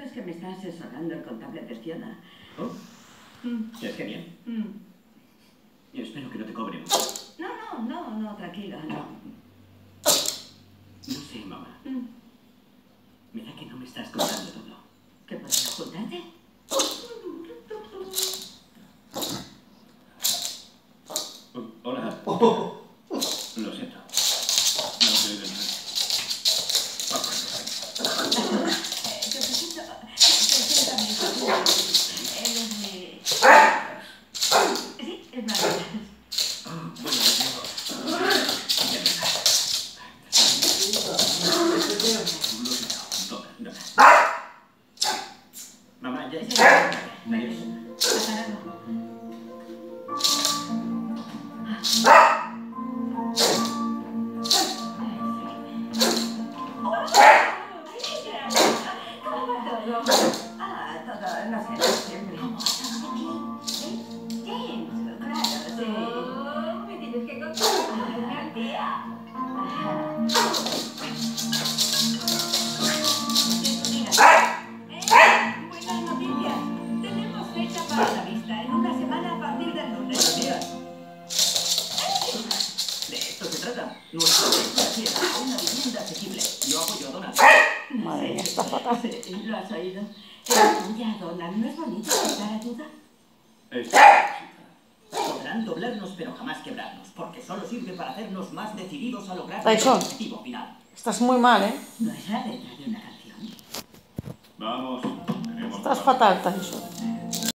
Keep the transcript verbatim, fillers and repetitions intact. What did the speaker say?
es que me está asesorando el contable Testiona. ¿Oh? Mm. Es que bien. Mm. Yo espero que no te cobre. No, no, no, no, tranquila, no. No sé, mamá. Mm. Me da que no me estás contando todo. ¿Qué pasa? ¿Ocultarte? Oh, hola. Oh. Lo siento. No te oigo nada. Sí, es más. Mamá, ya está. Adiós. Ah, todo, no sé, siempre. ¿Cómo has estado aquí? ¿Eh? James, claro, sí. Oh, me tienes que contar, tía. Buenas noticias. Tenemos fecha para la vista en una semana a partir del lunes. Buenos días. De esto se trata. Nuestra financiera, una vivienda asequible. Yo apoyo a Donald. Madre mía, está fatal. Sí, lo has oído. Ya, Donald, ¿no es bonito buscar ayuda? Podrán doblarnos, pero jamás quebrarnos, porque solo sirve para hacernos más decididos a lograr Tyson, nuestro objetivo final. estás muy mal, ¿eh? ¿No es la letra de una canción? Vamos. Estás fatal, Tyson.